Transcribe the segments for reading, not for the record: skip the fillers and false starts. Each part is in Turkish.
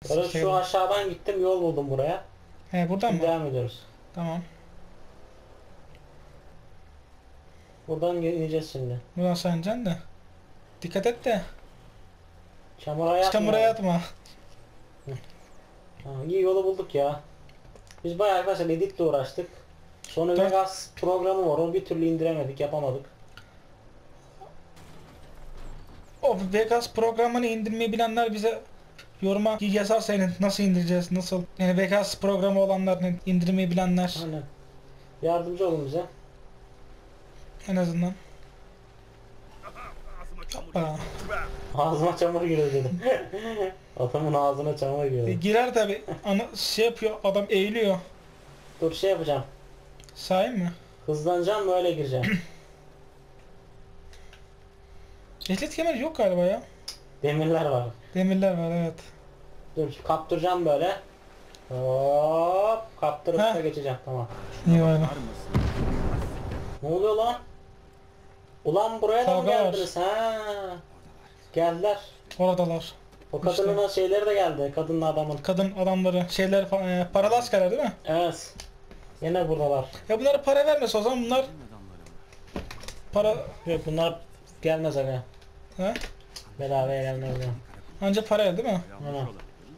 Sonra şu aşağıdan gittim, yol buldum buraya. He buradan Şimdi mı? devam ediyoruz. Tamam. Buradan ineceğiz şimdi. Buradan sayacaksın da. Dikkat et de. Çamura yatma. Çamura yatma. Ha, iyi yolu bulduk ya. Biz bayağı arkadaşlar editle uğraştık. Sonra Dört- Vegas programı var, onu bir türlü indiremedik, yapamadık. O Vegas programını indirmeyi bilenler bize yoruma yazarsa yani nasıl indireceğiz, nasıl? Yani Vegas programı olanlar, indirmeyi bilenler Aynen. Yardımcı olun bize. en azından. Hoppa. Ağzıma çamur giriyor dedim. Adamın ağzına çamur giriyor. Girer tabi. Şey yapıyor, adam eğiliyor. Dur şey yapacağım. Sahi mi? Hızlanacağım, böyle gireceğim. Ehliyet kemeri yok galiba ya. Demirler var. Demirler var, evet. Dur kaptıracağım böyle. Hop, kaptırıp Heh. da geçeceğim, tamam. İyi var. Ne oluyor lan? Ulan buraya da mı Kavga var. geldiniz? Ha. Geldiler. Oradalar. O kadının şeyleri de geldi. Kadınla adamın. Kadın adamları, şeyler falan, paralı askerler değil mi? Evet. Yine buradalar. Ya bunlara para vermese o zaman bunlar para Yok bunlar gelmez aga. he? Bedavaya gelmez ya. Anca paraya değil mi? Ana.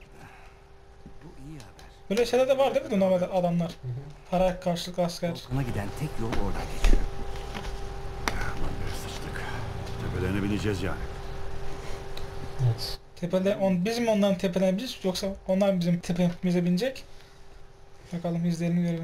Böyle şeyler de var değil mi normalde adamlar? Para karşılık asker. Ona giden tek yol oradan geçiyor. Aman be sıçtık. Tepelerine bineceğiz yani. Evet. Biz mi onların tepelerine bineceğiz yoksa onlar mı bizim tepemize binecek? Bakalım izleyelim görelim.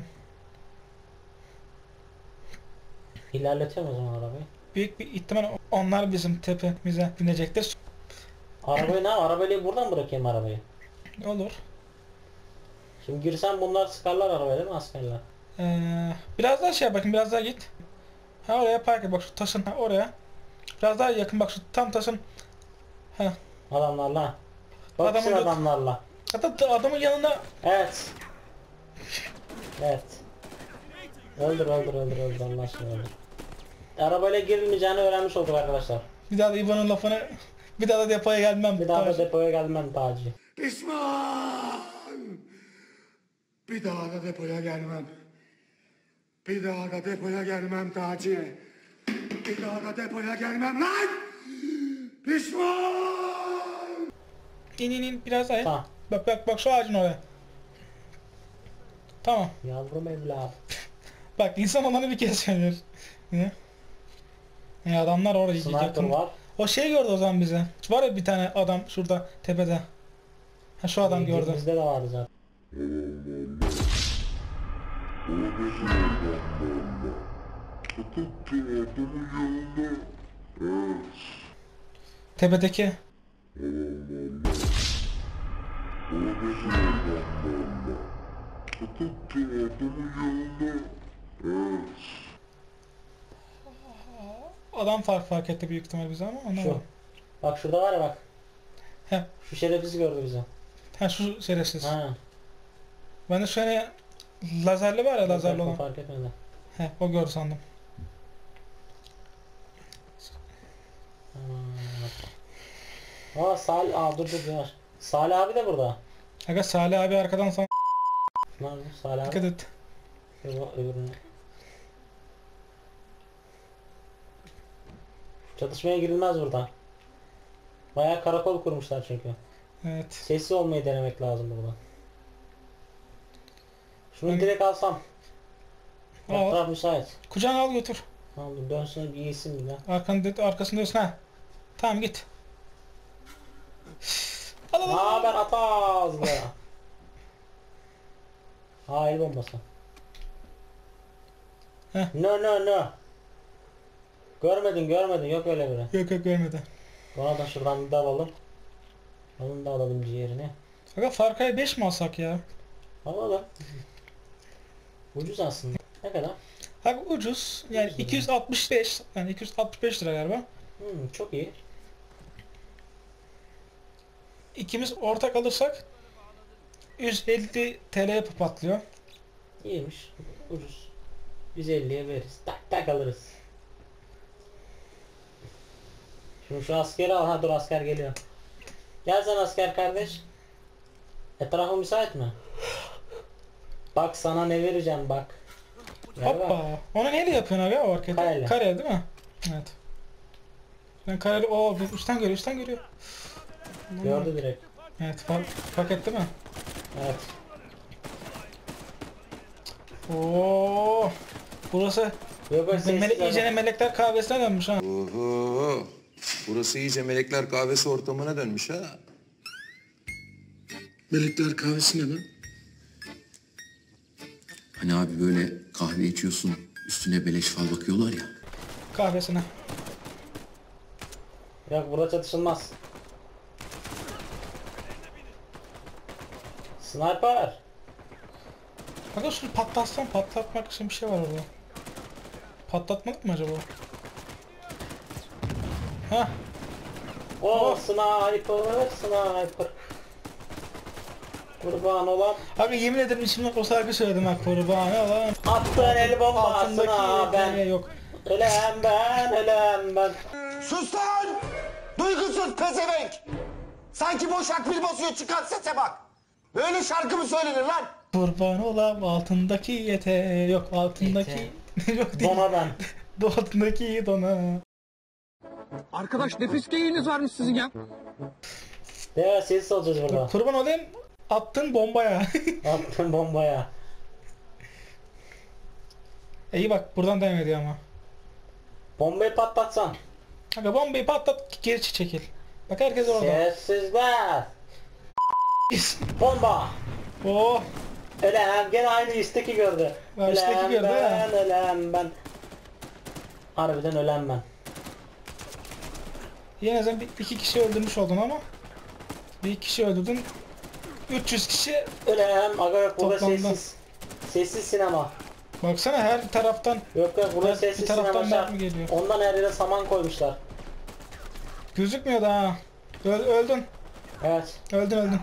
İlerletiyorum o zaman arabayı. Büyük bir ihtimal onlar bizim tepemize binecektir. Arabayı ne? Arabayı buradan bırakayım arabayı. Olur. Şimdi girsem bunlar sıkarlar arabayı değil mi askerler? Biraz daha şey yap bakayım, biraz daha git. Ha oraya park et bak, şu taşın oraya. Biraz daha yakın bak, şu tam taşın. Ha. Adamlarla. Baksın Adamın- adamlarla. Hatta adamın yanına Evet. Evet. Öldür Allah aşkına öldür. Arabayla girilmeyeceğini öğrenmiş olduk arkadaşlar. bir daha da İvan'ın lafını, bir daha da depoya gelmem. Bir daha da Tabii. depoya gelmem Taci. Pişman! Bir daha da depoya gelmem. Bir daha da depoya gelmem Taci. Bir daha da depoya gelmem lan! Pişman! İn biraz daha in. Tamam. Bak şu ağacın oraya. Tamam. Yavrum evladım. Bak insan olanı bir kez söyler. Ne? Adamlar orada Sniper yakın. var. O şey gördü o zaman bize. Var ya bir tane adam şurada tepede. Ha şu adam gördü. Bizde de vardı zaten. Tepedeki. Adam fark etti büyük ihtimal bize ama ona Şu. Bak şurada var ya bak. He. Şu şerefsiz gördü bizi. Ha şu şerefsiz. Ha. Ben de şöyle lazerli var ya, lazerli olan. Fark etmedi. He o gördü sandım. Dur yavaş. Salih abi de burada. Aga Salih abi arkadan sana Nerede Salih abi? dikkat et. Öbürüne. Çatışmaya girilmez burada. Bayağı karakol kurmuşlar çünkü. Evet. Sessiz olmayı denemek lazım burada. Şunu direkt alsam. Al. Etraf müsait. Kucağına al götür. Tamam dur, dönsün bir yesin bir daha. Arkasında dönsün ha. Tamam git. Al al al. Haber atazlı. Ha el bombası. Heh. No. Görmedin yok öyle biri. Yok görmedi. Bana da şuradan bir de alalım. Onun da alalım ciğerini. Aga Farkaya 5 mi alsak ya? Alalım. Ucuz aslında. Ne kadar? Aga ucuz. Yani 265. Yani 265 lira galiba. Çok iyi. İkimiz ortak alırsak 150 TL patlıyor. İyiymiş. Ucuz. 150'ye veririz. Tak alırız. Şimdi şu askeri al. Ha dur asker geliyor. Gel sen asker kardeş. Etrafı müsait mi? Bak sana ne vereceğim bak. Gel bak. Hoppa. Onu neyle yapıyorsun abi o hareketi? Kareyle. Kare değil mi? Evet. Ben kareli o üstten görüyor, üstten görüyor. Gördü direkt. Evet, fark etti mi? Evet. Oo. Burası Yok yok sessiz iyice adam. melekler kahvesine dönmüş ha. Oho. Burası iyice melekler kahvesi ortamına dönmüş ha. Melekler kahvesi ne lan? Hani abi böyle kahve içiyorsun, üstüne beleş fal bakıyorlar ya. Kahvesine. Yok burada çatışılmaz. Sniper. Bakın şunu patlatmak için bir şey var orada. Patlatmadık mı acaba? Hah. Oh sniper. Kurban olan. Abi yemin ederim içimden o şarkı söyledim ha, kurban olan. Attığın el bombasına ben. Yok. Ölem ben. Sus lan! Duygusuz pezevenk! Sanki boş akbil basıyor, çıkan sese bak! Böyle şarkı mı söylenir lan? Kurban olam altındaki yok altındaki yok değil. Dona ben. Altındaki dona. Arkadaş nefis geyiğiniz varmış sizin ya. Ya sessiz olacağız burada. Kurban olayım attın bombaya. Attın bombaya. İyi bak buradan devam ediyor ama. Bombayı patlatsan. Aga bombayı patlat geri çekil. Bak herkes orada. Sessizler. Bomba. Oh. Ölem gene aynı üstteki gördü. Ya üstteki gördü ha. Ölem ben. Harbiden ölem ben. Yine sen iki kişi öldürmüş oldun ama. Bir kişi öldürdün. 300 kişi. Ölem aga yok burada Toplamda. sessiz. Sessiz sinema. Baksana her taraftan Yok burada bir sessiz taraftan sinema şart. mermi geliyor. Ondan her yere saman koymuşlar. gözükmüyor da ha. Öldün. Evet. Öldün.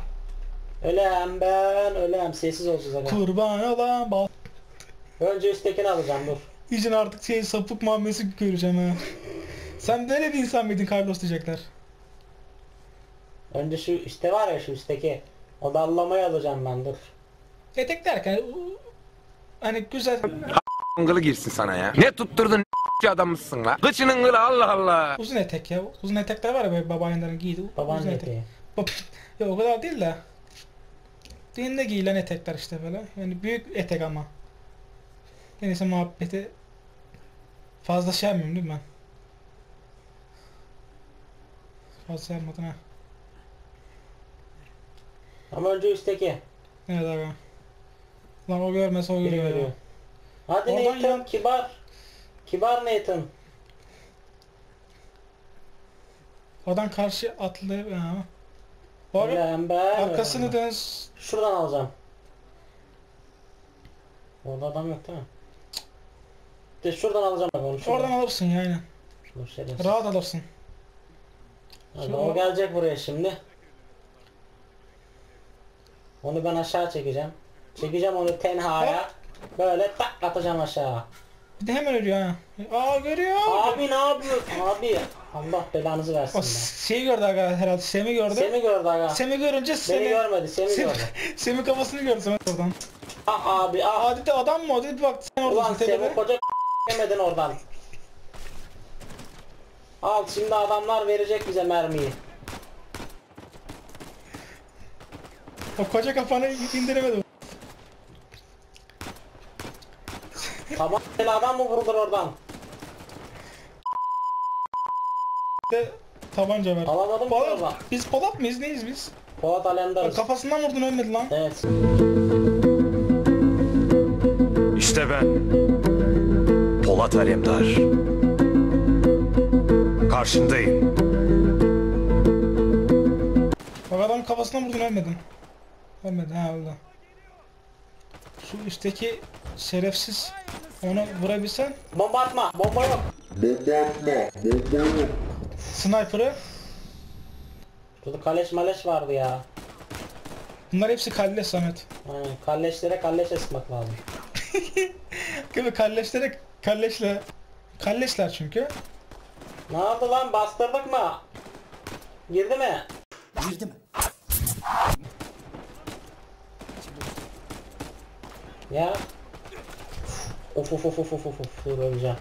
Ölem sessiz olacağız aga. Kurban olan bal. Önce üsttekini alacağım dur. İyice artık sapık muamelesi göreceğim ha. Sen böyle bir insan mıydın Carlos diyecekler. Önce şu işte var ya şu üstteki. O dallamayı alacağım ben dur. Etek derken hani güzel Kılı girsin sana ya. Ne tutturdun adammışsın la. Kıçının kılı Allah Allah. uzun etek ya. Uzun etekler var ya böyle babaannelerin giydiği. Baban uzun etek. eteği. Ya o kadar değil de. Düğünde giyilen etekler işte böyle. Yani büyük etek ama. Neyse muhabbeti fazla şey yapmıyorum değil mi ben? Fazla şey yapmadın ha. Ama önce üstteki. Evet abi. Lan o görmese o Biri görüyor. görüyor. Hadi Oradan Nathan yan- kibar. Kibar Nathan. Oradan karşı atlayıp ha. Bak Ölem ben. arkasını ölem ben. dön. Şuradan alacağım. Orada adam yok değil mi? De şuradan alacağım bak onu şuradan. Oradan alırsın yani. Dur, şerefsiz. Rahat alırsın. Hadi, o gelecek buraya şimdi. Onu ben aşağı çekeceğim. Çekeceğim onu tenhaya. Böyle tak atacağım aşağı. Bir de hemen ölüyor ha. Aa görüyor. Abi ne yapıyorsun? Abi. Allah belanızı versin O be. şeyi gördü aga herhalde. Sem'i gördü. Semi gördü aga. Sem'i görünce Beni Sem'i görmedi, Semi gördü. Sem'i kafasını gördü Sem'i oradan. Ah abi ah. Aa dedi adam mı o dedi bak sen Ulan oradasın Semi tepede. koca yemedin oradan. Al şimdi adamlar verecek bize mermiyi. O koca kafanı indiremedi. Tamam seni adam mı vurdur oradan? De tabanca ver. Alamadım ki oradan. Polat, biz Polat mıyız neyiz biz? Polat Alemdar'ız. Kafasından vurdun ölmedi lan. Evet. İşte ben. Polat Alemdar. Karşındayım. Bak adam kafasından vurdun ölmedin. Ölmedi ha öldü. Şu üstteki şerefsiz onu vurabilsen Bomba atma, bomba yok. sniper'ı Şurada kaleş maleş vardı ya. bunlar hepsi kalle Samet. Aynen, kalleşlere kalleşe sıkmak lazım. Gibi kalleşlere kalleşler çünkü. Ne yaptı lan, bastırdık mı? Girdi mi? Ya. Of of of of of of. Dur öleceğim.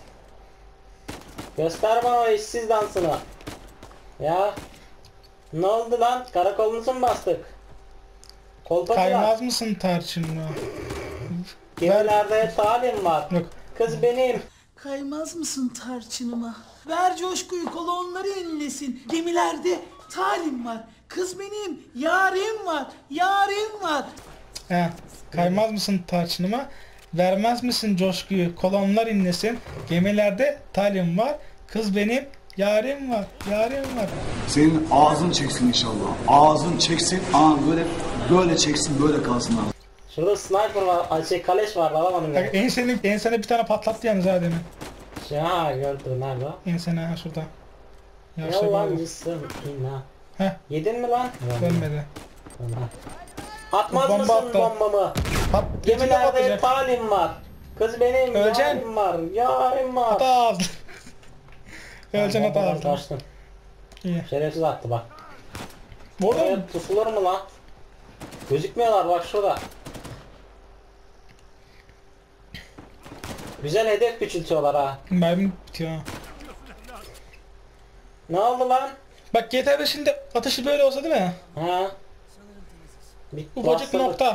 Göster bana o eşsiz dansını. Ya. Ne oldu lan? Karakolunuzu mu bastık? Kolpacılar. Kaymaz mısın tarçınla? Gemilerde talim var. Yok. Kız benim. Kaymaz mısın tarçınıma? Ver coşkuyu kolonları inlesin. Gemilerde talim var. Kız benim, yarim var, yarim var. He. Kaymaz mısın tarçınıma? Vermez misin coşkuyu? Kolonlar inlesin. Gemilerde talim var. Kız benim, yarim var, yarim var. Senin ağzın çeksin inşallah. Ağzın çeksin. Böyle çeksin, böyle kalsın abi. Şurada sniper var. Kaleş var. Alamadım ya. Bak ensene bir tane patlattı yalnız ha demin. Ya gördüm nerede o? Ensene ha şurada. Yavaşla böyle. Yalancısın inan. Heh. Yedin mi lan? Dönmedi. Atmaz Bomba mısın attı. bombamı? Pat, Gemilerde patlayacak. talim var. Kız benim, Öleceksin. yarim var, yarim var. Ata ağzı. Öleceksin ata Bombadan ağzı. kaçtım. İyi. Şerefsiz attı bak. Burada Oraya tutulur mu lan? Gözükmüyorlar bak şurada. Güzel hedef küçültüyorlar ha. mermi bitiyor ha. Ne oldu lan? Bak GTA 5'inde atışı böyle olsa değil mi? Ha? Ufacık Bastırdık. nokta.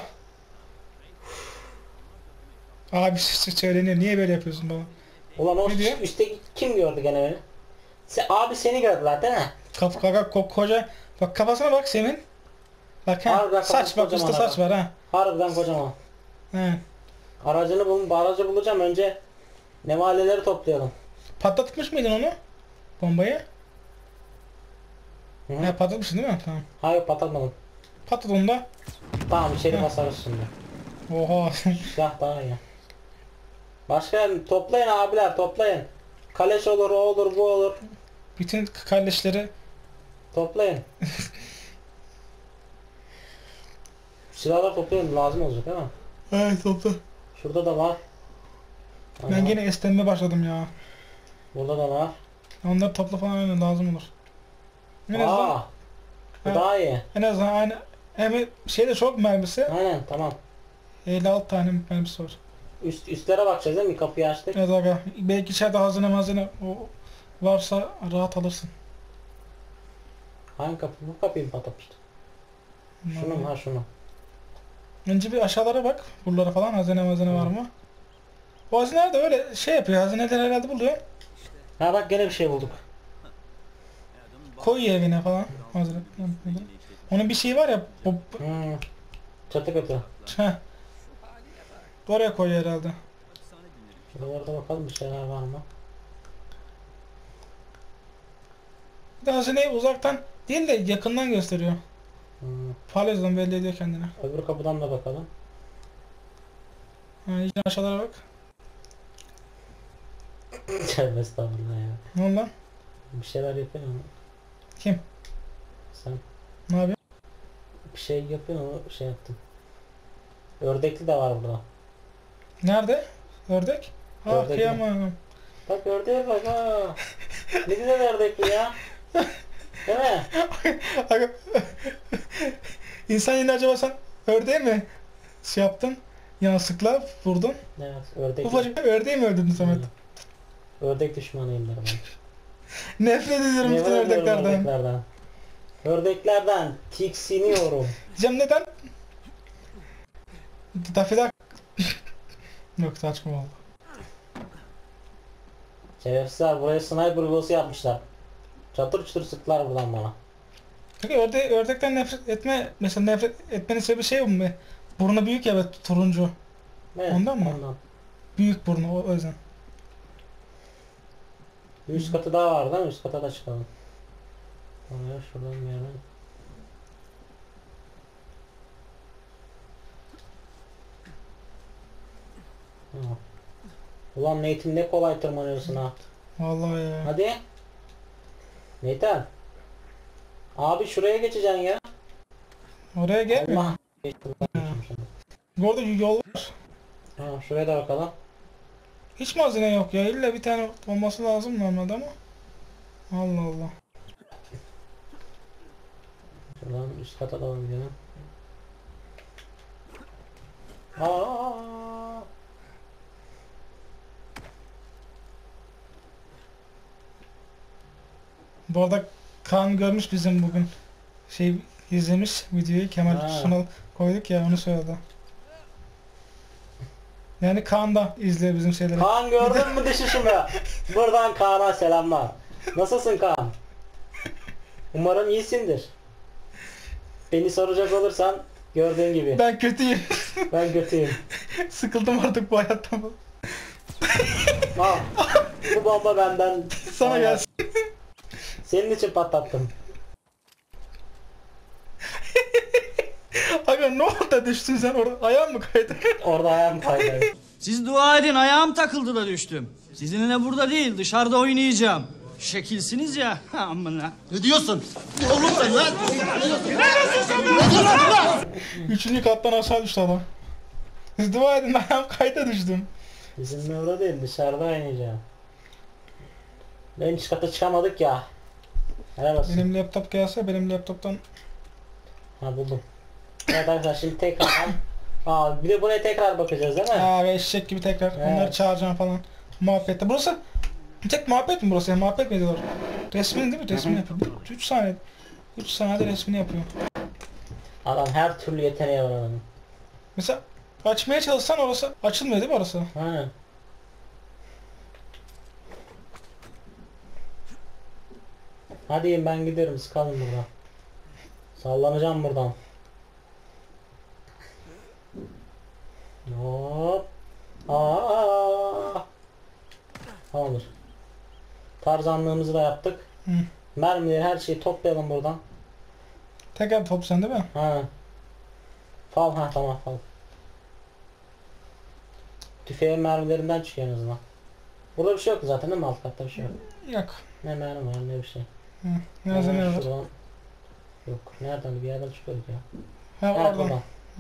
Abi söyleniyor. Niye böyle yapıyorsun baba? Ulan o Ne diyor? üstteki kim gördü gene beni? Abi seni gördüler değil mi? Koca. Bak kafasına bak Sem'in. Bak ha. Harbiden Saç kafası bak kocaman üstte saç adam. var ha. Harbiden kocaman. He. Aracı bulacağım önce. Nevaleleri toplayalım. Patlatmış mıydın onu? Bombayı? Hı? He patlatmışsın değil mi? Tamam. Hayır patlatmadım. Patlat onu da. Tamam içeri Hı. basarız şimdi. Oha. Silah daha iyi. Başka toplayın abiler toplayın. Kaleş olur o olur bu olur. Bütün kardeşleri Toplayın. Silahlar toplayın lazım olacak değil mi? evet topla. Şurada da var. Ben Tamam. gene esneme başladım ya. Burada da var. Onları topla falan öyle lazım olur. En azından, Aa, bu Ha. daha iyi. en azından aynı hem şeyde çok mermisi. Aynen tamam. 56 tane mermisi var. Üstlere bakacağız değil mi? Kapıyı açtık. Evet aga. Belki içeride hazine o varsa rahat alırsın. Hangi kapı? Bu kapıyı mı patlatmıştık? Şunu mu? Ha şunu. Önce bir aşağılara bak. Buralara falan hazine var mı? O hazineler de öyle şey yapıyor. Hazineler herhalde buluyor. Ha bak gene bir şey bulduk. Koyuyor evine falan. Hazine. Onun bir şeyi var ya. Hmm. Çatı katı. Heh. Oraya koyuyor herhalde. Şuralarda bakalım bir şeyler var mı? Bir de hazineyi uzaktan değil de yakından gösteriyor. Hmm. Palezden belli ediyor kendine. Öbür kapıdan da bakalım. Ha, iyice aşağılara bak. Tövbe estağfurullah ya. Ne oldu lan? Bir şeyler yapıyor ama. Kim? Sen Ne yapıyor? bir şey yapıyorsun ama şey yaptım. Ördekli de var burada. Nerede? Ördek? Ha Ördek kıyamam. Bak ördeğe bak ha. Ne güzel ördekli ya. Değil mi? Aga, İnsan yine acaba sen ördeği mi şey yaptın? Yanlışlıkla vurdun. Evet ördek. Ufacık ördeği mi öldürdün Samet? Ördek düşmanıyım ben. Nefret ediyorum bütün Nefret ediyorum ördeklerden. ördeklerden. Ördeklerden tiksiniyorum. Diyeceğim neden? Dafidak. Yok saçma oldu. Şerefsizler buraya sniper yuvası yapmışlar. Çatır çatır sıktılar buradan bana. Peki ördekten nefret etme, mesela nefret etmenin sebebi şey mi? Burnu büyük ya ve turuncu. Evet, Ondan mı? Ondan. Büyük burnu o yüzden. Bir üst katı daha var değil mi? Üst kata da çıkalım. Oraya şuradan bir yerden. Ha. Ulan Nathan ne kolay tırmanıyorsun ha. Vallahi ya. Hadi. Nathan. Abi şuraya geçeceksin ya. Oraya gelmiyor. Allah. Geçtim, ben geçtim şimdi. Bu arada yol var. Ha, şuraya da bakalım. Hiç malzeme yok ya. İlla bir tane olması lazım normalde ama. Allah Allah. Şuradan üst kata da gidelim. Aa. Bu arada Kaan görmüş bizim bugün izlemiş videoyu, Kemal Ha. Sunal koyduk ya, onu söyledi. Yani Kaan da izliyor bizim şeyleri. Kaan gördün mü düşüşümü? Buradan Kaan'a selamlar. Nasılsın Kaan? Umarım iyisindir. Beni soracak olursan gördüğün gibi. Ben kötüyüm. Ben kötüyüm. Sıkıldım artık bu hayattan. Al. Bu bomba benden. Sana gelsin. Senin için patlattım. Aga ne oldu da düştün sen orada? Ayağın mı kaydı? Orada ayağım kaydı. Siz dua edin, ayağım takıldı da düştüm. Sizinle burada değil, dışarıda oynayacağım. Şekilsiniz ya. Amına. Ne diyorsun? Oğlum sen lan! Üçüncü kattan aşağı düştü adam. Siz dua edin, ayağım kayda düştüm. Bizimle orada değil, dışarıda oynayacağım. Ben üst kata çıkamadık ya. Helal olsun. Benim laptop gelse benim laptoptan... Ha buldum. Evet arkadaşlar şimdi tekrar... Aa bir de buraya tekrar bakacağız değil mi? Aa eşek gibi tekrar Evet. onları çağıracağım falan. Muhabbette. Burası tek muhabbet mi burası? Yani muhabbet mi ediyorlar? Resmini değil mi? Resmini yapıyor. 3 saniye. 3 saniyede resmini yapıyor. Adam her türlü yeteneği var adamın. Mesela açmaya çalışsan orası açılmıyor değil mi orası? Ha. Hadi ben gidiyorum, sıkalım buradan. Sallanacağım buradan. Hop. Aa. Tamamdır. Tarzanlığımızı da yaptık. Hı. Mermileri her şeyi toplayalım buradan. Tekrar top sen değil mi? Ha. Fal ha tamam fal. Tüfeğin mermilerinden çıkıyor en azından. Burada bir şey yok zaten değil mi, alt katta bir şey yok. Yok. Ne mermi var ne bir şey. Hı. Nerede ne var? Şuradan... Yok nereden bir yerden çıkıyorduk ya. Ha Ha, oradan. buradan. Hı.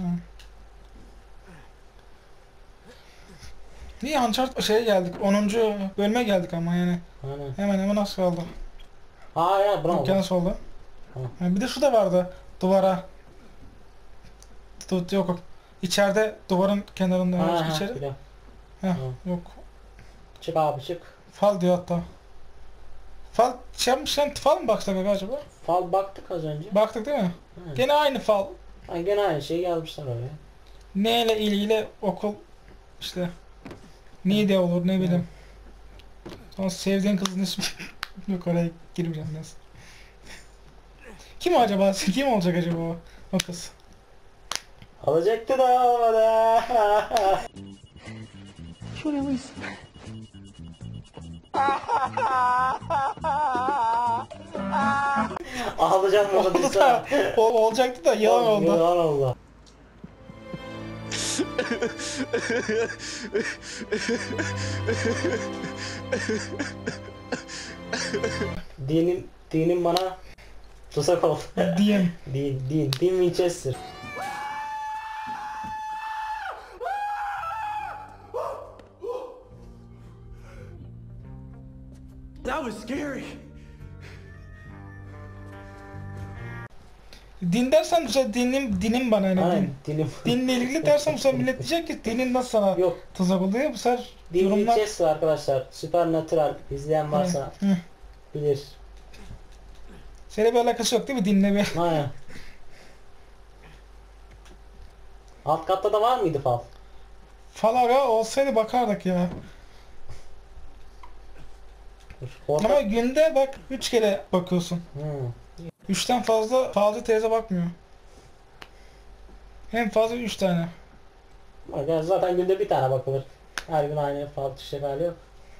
İyi Uncharted şeye geldik. 10. bölüme geldik ama yani. Aynen. Hemen az kaldı. Ha ya bravo. Okyanus oldu. Ha. Ha, bir de şu da vardı. Duvara. Yok. İçeride duvarın kenarında. Ha, içeri. biliyorum. Heh, yok. Çık abi çık. Fal diyor hatta. Fal şey yapmışken fal mı baksak acaba? Fal baktık az önce. Baktık değil mi? Ha. Gene aynı fal. Ha, gene aynı şeyi yazmışlar oraya. Neyle ilgili okul işte Niğde olur ne bileyim. Sonra sevdiğin kızın ismi yok, oraya girmeyeceğim neyse. Kim acaba? Kim olacak acaba o kız? Alacaktı da olmadı. Ağlayacağım burada Oldu bir da, olacaktı da yalan oldu. Yalan oldu. Dinim bana tuzak oldu. Diyeyim. Din Winchester. That was scary. Din dersen bu sefer dinim bana yani. Aynen dinim. Dinle ilgili dersen bu sefer millet diyecek ki dinin nasıl sana Yok. tuzak oluyor, bu sefer Din yorumlar... Winchester arkadaşlar. Supernatural izleyen varsa Hı. bilir. Seninle bir alakası yok değil mi dinle bir? Aynen. Alt katta da var mıydı fal? Falaga olsaydı bakardık ya. Orta... Ama günde bak 3 kere bakıyorsun. Hmm. 3'ten fazla teyze bakmıyor. En fazla 3 tane. Bak, zaten günde bir tane bakılır. Her gün aynı fal düşecek hali yok.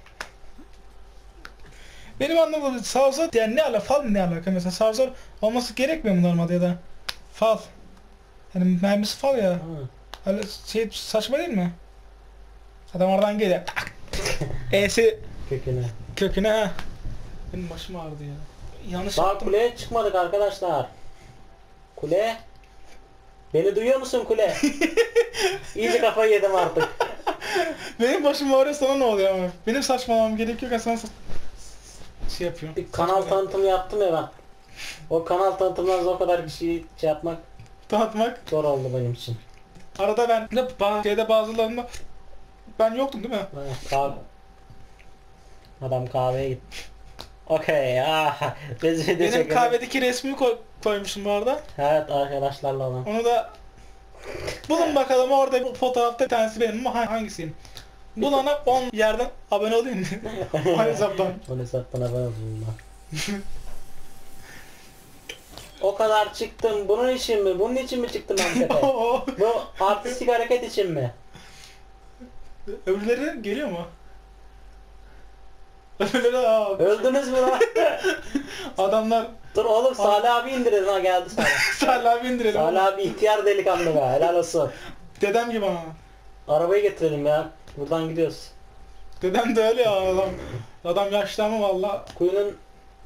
Benim anlamadığım savzor yani fal ne alaka mesela, savzor olması gerekmiyor mu normalde ya da fal. Yani mermisi fal ya. Öyle şey saçma değil mi? Adam oradan geliyor. E'si köküne ha. Benim başım ağrıdı ya. Yanlış Bak yaptım. kuleye çıkmadık arkadaşlar. Kule. Beni duyuyor musun kule? İyice kafayı yedim artık. Benim başım ağrıyor, sana ne oluyor ama? Benim saçmalamam gerekiyor ki sen şey yapıyorum. Bir kanal tanıtımı yaptım ya ben. O kanal tanıtımlarında o kadar bir şey yapmak tanıtmak zor oldu benim için. Arada ben de şeyde bazılarında ben yoktum değil mi? Adam kahveye gitti. Okey ya. Benim kahvedeki resmimi koymuşum bu arada. Evet, arkadaşlarla olan. Onu da bulun bakalım, orada bir fotoğrafta bir tanesi benim ama hangisiyim? Bulana 10 yerden abone olayım mı? O hesaptan. O hesaptan abone olayım ben. O kadar çıktım bunun için mi? Bunun için mi çıktım ankete? Bu artistik hareket için mi? Öbürleri geliyor mu? Öbürleri abi. Öldünüz mü lan? Adamlar. Dur oğlum, Salih abi indirelim, ha geldi Salih. Salih abi indirelim. Salih abi ihtiyar delikanlı be, helal olsun. Dedem gibi ama. Arabayı getirelim ya. Buradan gidiyoruz. Dedem de öyle ya adam. Adam yaşlı ama valla. Kuyunun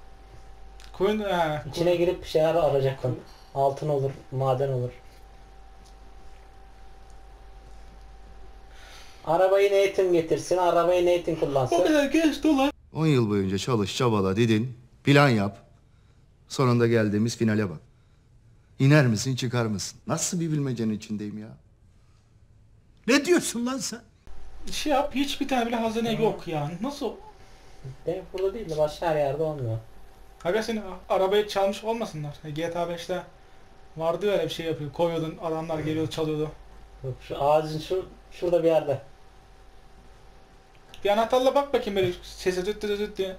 he. İçine girip bir şeyler arayacaktım. Altın olur, maden olur. Arabayı Nathan getirsin, arabayı Nathan kullansın. O kadar geç dolar. 10 yıl boyunca çalış, çabala, didin, plan yap. Sonunda geldiğimiz finale bak. İner misin, çıkar mısın? Nasıl bir bilmecenin içindeyim ya? Ne diyorsun lan sen? Şey yap, hiçbir tane bile hazine yok yani. Nasıl? Demek burada değil de başka her yerde olmuyor. Aga seni arabayı çalmış olmasınlar. GTA 5'te vardı ya, öyle bir şey yapıyor. Koyuyordun, adamlar geliyordu, çalıyordu. Yok, şu ağacın şurada bir yerde. Bir anahtarla bak bakayım, böyle sesi düt diye.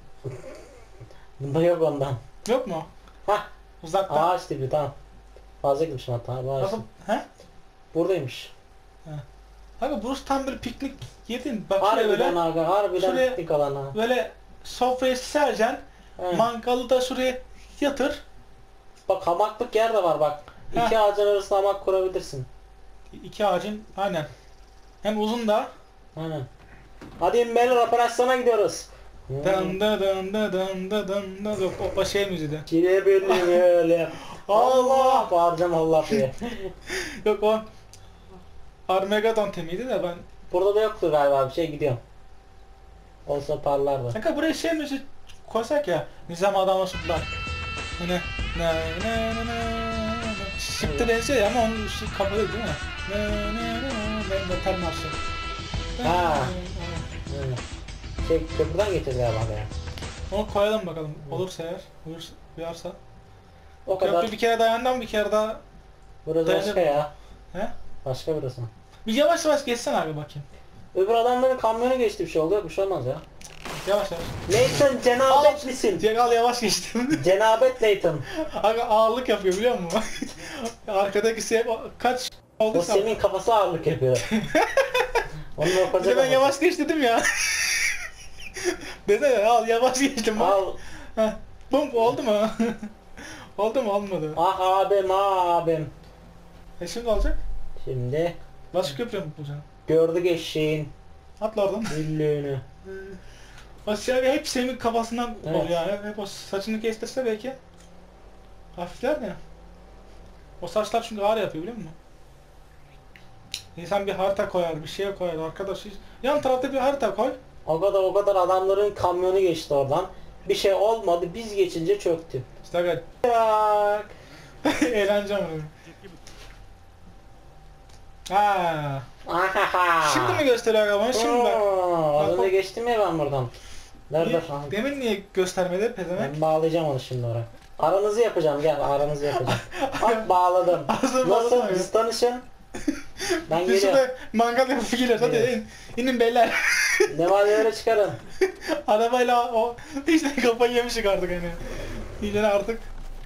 Bunda yok ondan. Yok mu? Hah. Uzaktan. Ağaç tipi, tamam. Fazla gitmişim hatta bu ağaç. Nasıl? He? Buradaymış. Abi burası tam bir piknik yedin. Bak şuraya Harbiden böyle. aga, harbiden Şuraya piknik alanı. böyle sofrayı sereceksin. Mangalı da şuraya yatır. Bak hamaklık yer de var bak. İki ağacın arasına hamak kurabilirsin. İki ağacın aynen. Hem uzun da. Aynen. Hadi beyler, operasyona gidiyoruz. Dın da dın da dın da dın da. Yok o şey müziği de. Çile birliği öyle. Allah! Bağıracağım Allah diye. Yok o Armageddon temiydi de ben. Burada da yoktu galiba bir şey, gidiyorum. Olsa parlardı. Kanka buraya şey müziği koysak ya. Nizam Adam'a sundular. Hani Şıptı benziyor ya ama onun şey kapalı değil mi? Metal marşı. Ha. Şey, köprüden geçeceğiz galiba ya. Onu koyalım bakalım. Olursa eğer, uyarsa. O kadar. Köprü bir kere dayandı ama bir kere daha. Burası başka ya. He? Başka burası. Bir yavaş yavaş geçsen abi bakayım. Öbür adamların kamyonu geçti, bir şey oluyor, bir şey olmaz ya. Yavaş yavaş. Nathan cenabetlisin. Cegal yavaş geçtim. Cenabet Nathan. Aga ağırlık yapıyor biliyor musun? Arkadaki şey kaç oldu? O senin kafası ağırlık yapıyor. Onun Bir de ben yavaş geç dedim ya. Dede al yavaş geçtim. Al. Heh. Bum oldu mu? Oldu mu olmadı? Ah abim, abim. Şimdi olacak? Şimdi. Başka köprü mü bulacaksın? Gördük eşeğin. Atla oradan. Güllüğünü. O şey hep senin kafasından Evet. oluyor yani. Hep o saçını kestirse belki. Hafifler de. O saçlar çünkü ağrı yapıyor biliyor musun? İnsan bir harita koyar, bir şeye koyar arkadaş. Yan tarafta bir harita koy. O kadar adamların kamyonu geçti oradan. Bir şey olmadı, biz geçince çöktü. İşte bak. Eğleneceğim onu. Ha. Şimdi mi gösteriyor arabanı? Şimdi bak. Az önce geçtim ya ben buradan. Nerede? Demin niye göstermedi pezevenk? Ben bağlayacağım onu şimdi oraya. Aranızı yapacağım, gel aranızı yapacağım. Bak bağladım. Nasıl? Biz tanışın. Ben Biz geliyorum. şurada mangal yapıp geliyoruz. Hadi inin beyler. Ne var öyle çıkarın. Arabayla o işte kafayı yemişik artık hani. İyice artık.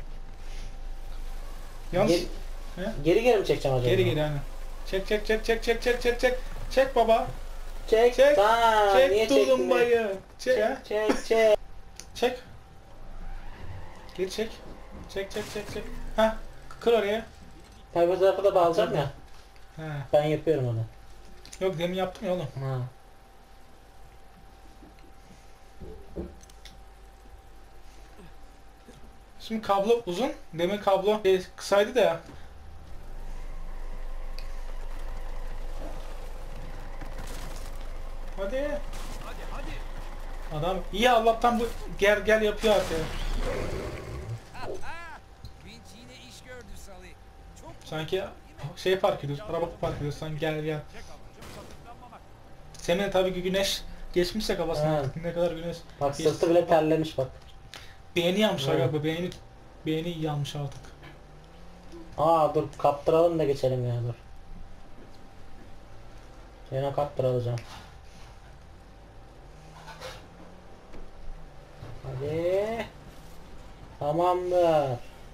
Yalnız. Geri mi çekeceğim acaba? Geri hani. Çek. Çek baba. Çek. Çek. Niye Çek çektin tulumbayı. Çek. Çek. Çek. Geri çek. Çek. Hah. Kır oraya. Tabii bu tarafı da bağlayacağım ya. He. Ben yapıyorum onu. Yok demin yaptım ya oğlum. Ha. Şimdi kablo uzun. Demin kablo kısaydı da ya. Hadi. Adam iyi Allah'tan bu gel yapıyor artık. Sanki şey park ediyoruz. Araba park ediyoruz. Sen gel. Senin tabii ki güneş geçmişse kafasına artık. Ne kadar güneş. Bak sırtı bile terlemiş bak. Beyni yanmışlar Evet. galiba. Beyni yanmış artık. Aa dur kaptıralım da geçelim ya dur. Yine kaptıralım. Hadi. Tamamdır.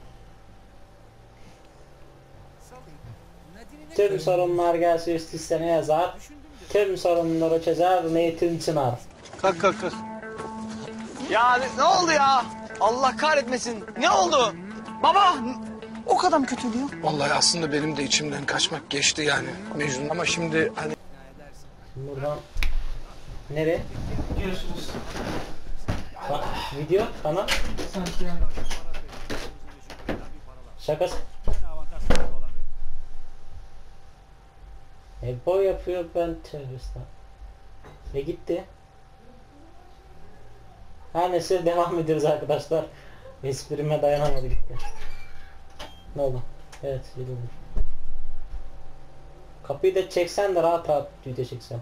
Tüm sorunlar gelse üst üste ne yazar? Tüm sorunları çözer Nathan Çınar. Kalk. Ya ne oldu ya? Allah kahretmesin. Ne oldu? Baba! O kadar mı kötü diyor? Vallahi aslında benim de içimden kaçmak geçti yani Mecnun. Ama şimdi hani... Buradan... Nereye? Görüşürüz. Bak, video, kanal. Sanki yani. Şakası. Boy yapıyor ben teröristim. Gitti. Her neyse devam ediyoruz arkadaşlar. Esprime dayanamadı gitti. Ne oldu? Evet video. Kapıyı da çeksen de rahat video çeksem.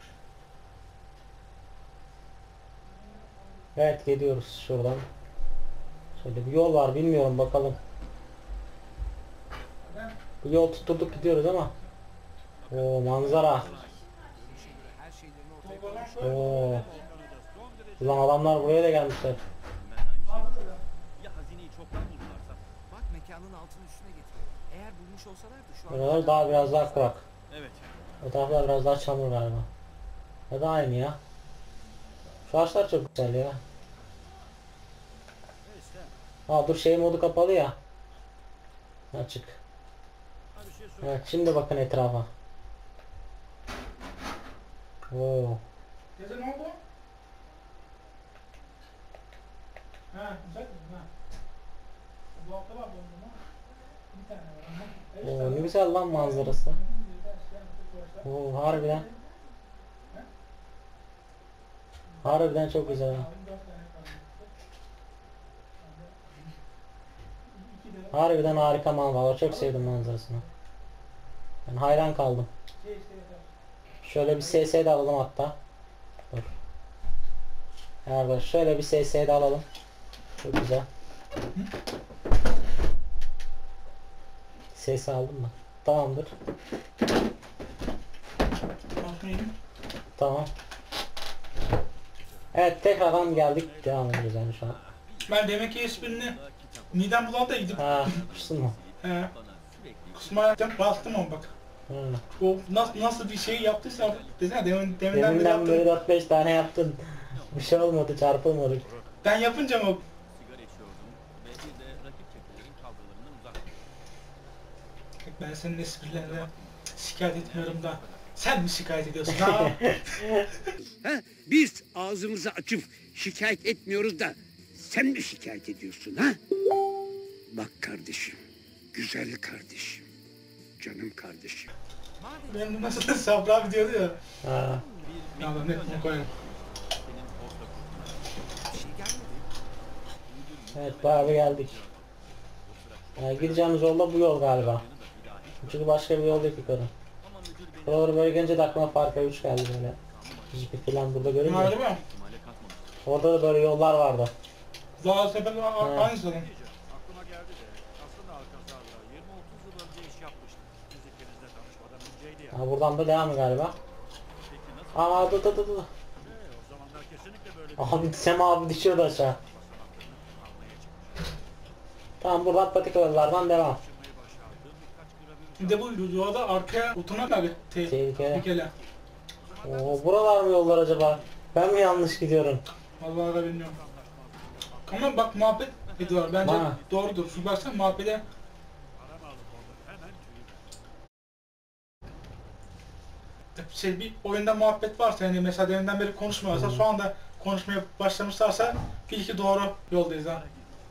Evet gidiyoruz şuradan. Şöyle bir yol var bilmiyorum bakalım. Bu yol tutturduk gidiyoruz ama. Oo manzara. Oo. Ulan adamlar buraya da gelmişler. Buralar daha biraz daha kurak. Evet. O taraflar biraz daha çamur galiba. Ya da aynı ya. Şu ağaçlar çok güzel ya. Aa dur şey modu kapalı ya. Açık. Evet şimdi bakın etrafa. Oo. Gece ne oldu? Ha güzel mi? Ha. Bu hafta var bunun ama. Bir tane var ama. Oo ne güzel lan manzarası. Oo harbiden. Harbiden çok güzel. Harbiden harika manzara. Çok sevdim manzarasını. Ben hayran kaldım. Şöyle bir SS de alalım hatta. Dur. Evet şöyle bir SS de alalım. Çok güzel. Ses aldım mı? Tamamdır. Tamam. Evet tekrardan geldik. Devam ediyoruz yani şu an. Ben demek ki esprini midem bulandı gidip. Ha, kustun mu? He. Kusma yaptım, bastım ama bak. O nasıl bir şey yaptıysa desene deminden beri 4-5 tane yaptın. Bir şey olmadı, çarpılmadık. Ben yapınca mı? Ben senin esprilerine şikayet etmiyorum da sen mi şikayet ediyorsun ha? Ha? Biz ağzımızı açıp şikayet etmiyoruz da sen mi şikayet ediyorsun ha? Bak kardeşim, güzel kardeşim, canım kardeşim. Benim nasıl Sabri abi diyordu ya. Ha. Ya ben ne koyayım. Evet bayağı bir geldik. Gideceğimiz yolda bu yol galiba. Çünkü başka bir yol yok yukarı. Buraları böyle gelince de aklıma Far Cry 3 geldi böyle. Jipi falan burada görünüyor. Harbi mi? Orada da böyle yollar vardı. Zaten sefer aynı zaten. Aklıma geldi de aslında Alcazar'la 20-30 yıl önce iş yapmıştık. Biz ikinizle tanışmadan önceydi ya. Ha, buradan da devam galiba. Aa dur. O zamanlar kesinlikle böyle Abi Sem abi düşüyordu aşağı. Tamam buradan patika yollardan devam. Bir de bu yolda arkaya oturmak abi. Tehlikeli. Oo buralar mı yollar acaba? Ben mi yanlış gidiyorum? Vallahi da bilmiyorum. Ama bak muhabbet ediyorlar. Bence Ha. doğrudur. Şu baksana muhabbete. Bir oyunda muhabbet varsa yani mesela deminden beri konuşmuyorsa şu anda konuşmaya başlamışlarsa bil ki doğru yoldayız ha.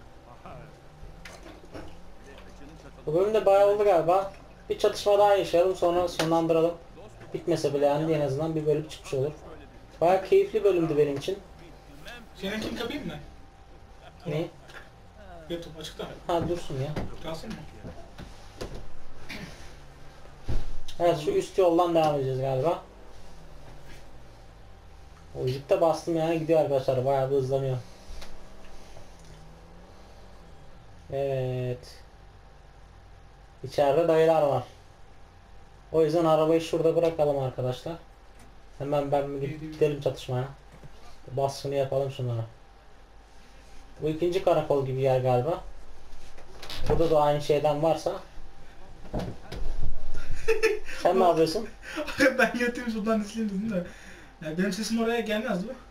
Bu bölüm de bayağı oldu galiba. Bir çatışma daha yaşayalım sonra sonlandıralım. Bitmese bile yani en azından bir bölüm çıkmış olur. Bayağı keyifli bölümdü benim için. Seninkini kapayım mı? Ne? YouTube açıkta. Ha dursun ya. Kalsın mı? Evet şu üst yoldan devam edeceğiz galiba. O jipte bastım yani gidiyor arkadaşlar, bayağı bir hızlanıyor. Evet. İçeride dayılar var. O yüzden arabayı şurada bırakalım arkadaşlar. Hemen ben gidelim çatışmaya. Baskını yapalım şunlara. Bu ikinci karakol gibi yer galiba. Burada da aynı şeyden varsa. Sen ne yapıyorsun? Ben yatıyorum şuradan izleyeyim dedim de. Ya benim sesim oraya gelmez mi?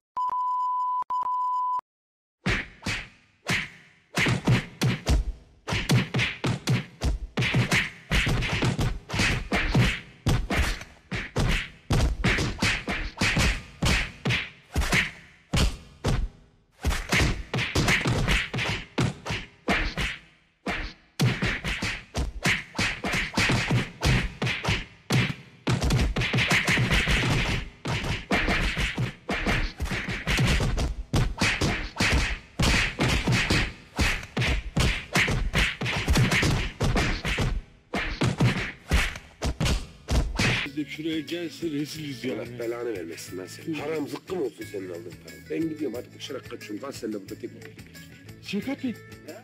Şuraya gelsin reziliz ya. Allah belanı vermesin lan senin. Haram zıkkım olsun senin aldığın para. Ben gidiyorum hadi koşarak kaçıyorum. Lan sen de burada tek. Şevkat Bey.